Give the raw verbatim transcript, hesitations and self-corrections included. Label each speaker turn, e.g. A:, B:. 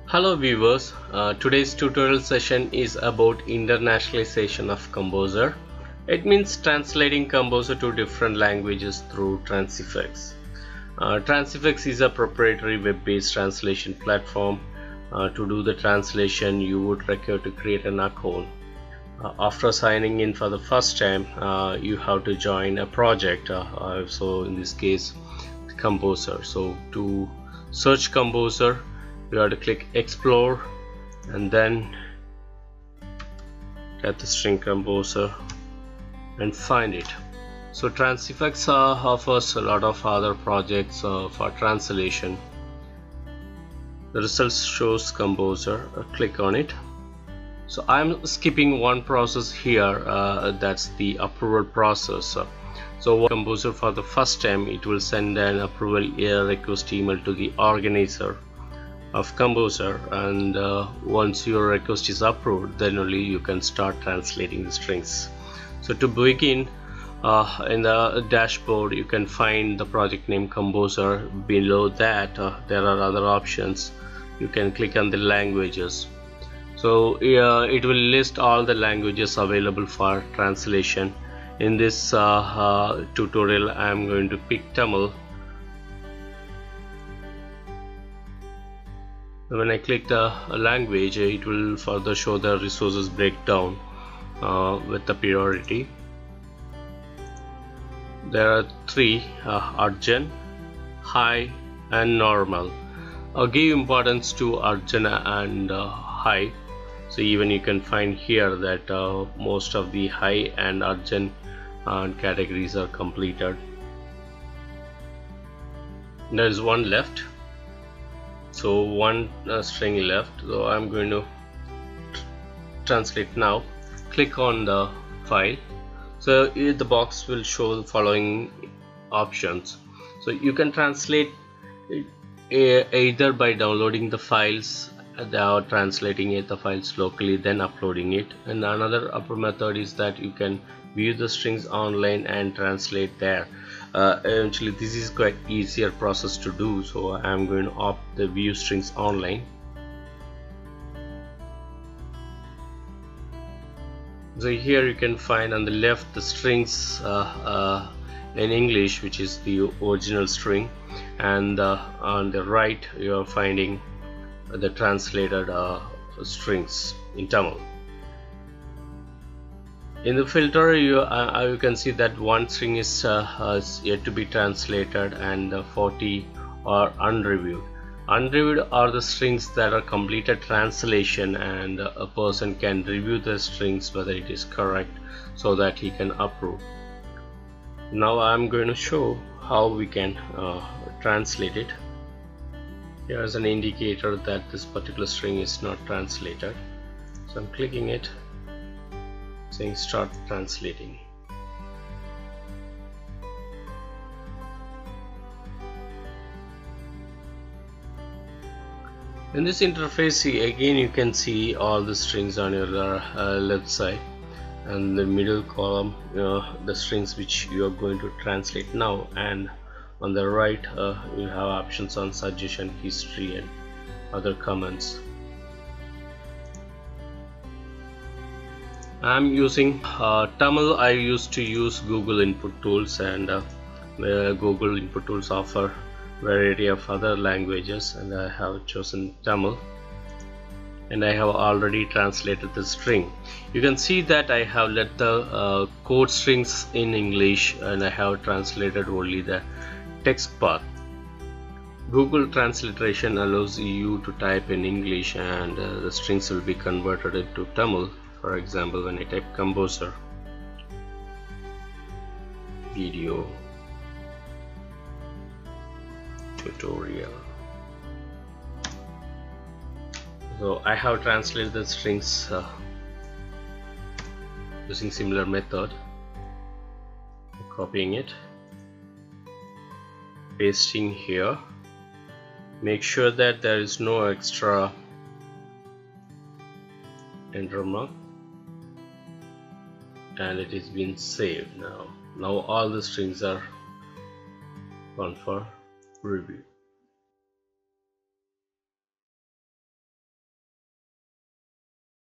A: Hello viewers, uh, today's tutorial session is about internationalization of Composr. It means translating Composr to different languages through Transifex. Uh, Transifex is a proprietary web-based translation platform. Uh, to do the translation, you would require to create an account. Uh, after signing in for the first time, uh, you have to join a project. Uh, uh, so in this case, Composr. So to search Composr, you have to click explore and then get the string Composr and find it. So Transifex uh, offers a lot of other projects uh, for translation. The results shows Composr. Uh, click on it. So I'm skipping one process here, uh, that's the approval process. So Composr, for the first time, it will send an approval request email to the organizer of Composr, and uh, once your request is approved, then only you can start translating the strings. So to begin, uh, in the dashboard you can find the project name Composr. Below that uh, there are other options. You can click on the languages. So uh, it will list all the languages available for translation. In this uh, uh, tutorial I am going to pick Tamil. When I click the language, it will further show the resources breakdown uh, with the priority. There are three: uh, urgent, high and normal. I'll give importance to urgent and uh, high. So even you can find here that uh, most of the high and urgent uh, categories are completed. There is one left. So one uh, string left, so I'm going to translate now. Click on the file. So here the box will show the following options. So you can translate it either by downloading the files or translating it the files locally, then uploading it. And another upper method is that you can view the strings online and translate there. Uh, eventually this is quite easier process to do, so I am going to opt the view strings online. So here you can find on the left the strings uh, uh, in English, which is the original string, and uh, on the right you are finding the translated uh, strings in Tamil. In the filter, you, uh, you can see that one string is, uh, is yet to be translated and uh, forty are unreviewed. Unreviewed are the strings that are completed translation, and uh, a person can review the strings whether it is correct so that he can approve. Now I'm going to show how we can uh, translate it. Here is an indicator that this particular string is not translated. So I'm clicking it, saying start translating. In this interface, again you can see all the strings on your uh, left side, and the middle column uh, the strings which you are going to translate now, and on the right uh, you have options on suggestion, history and other comments. I'm using uh, Tamil. I used to use Google Input Tools, and uh, Google Input Tools offer variety of other languages, and I have chosen Tamil, and I have already translated the string. You can see that I have let the uh, code strings in English, and I have translated only the text part. Google Transliteration allows you to type in English, and uh, the strings will be converted into Tamil. For example, when I type Composr video tutorial, so I have translated the strings uh, using similar method, copying it, pasting here. Make sure that there is no extra enter mark, and it is been saved. Now now all the strings are gone for review.